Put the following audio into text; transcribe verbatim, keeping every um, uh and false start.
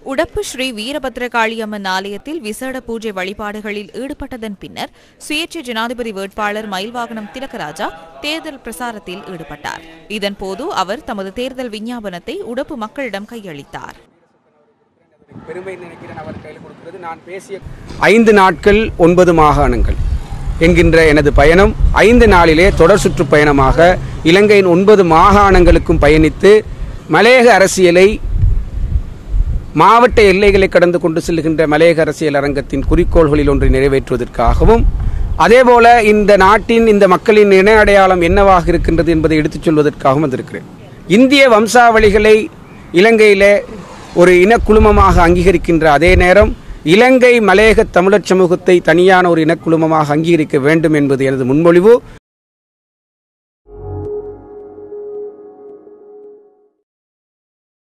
உடப்பு ஸ்ரீ வீரபத்ரகாளி அம்மன் ஆலயத்தில் விசேட பூஜை வழிபாடுகளில் ஈடுபட்டதன் பின்னர் சுயேட்சை ஜனாதிபதி வேட்பாளர் மயில்வாகனம் திலகராஜா தேர்தல் பிரசாரத்தில் ஈடுபட்டார். இதன்போது அவர் தமது தேர்தல் விஞ்ஞாபனத்தை உடப்பு மக்களிடம் கையளித்தார். பெருமை நினைக்கிறேன் அவர் கையில் கொடுக்கிறது. நான் பேசிய ஐந்து நாட்கள் ஒன்பது மாகாணங்கள் என்கின்ற எனது பயணம் ஐந்து நாளிலே தொடர் சுற்றுப்பயணமாக இலங்கையின் ஒன்பது மாகாணங்களுக்கும் பயணித்து மலையக அரசியலை மாவட்ட எல்லைகளை கடந்து கொண்டு செல்கின்ற மலையக அரசியல் அரங்கத்தின் குறிக்கோள்களில் ஒன்றை நிறைவேற்றுவதற்காகவும் அதேபோல இந்த நாட்டின் இந்த மக்களின் இன அடையாளம் என்னவாக இருக்கின்றது என்பதை எடுத்துச் சொல்வதற்காகவும் வந்திருக்கிறேன். இந்திய வம்சாவளிகளை இலங்கையிலே ஒரு இனக்குழுமமாக அங்கீகரிக்கின்ற அதே நேரம் இலங்கை மலையக தமிழர் சமூகத்தை தனியான ஒரு இனக்குழுமமாக அங்கீகரிக்க வேண்டும் என்பது எனது முன்மொழிவு.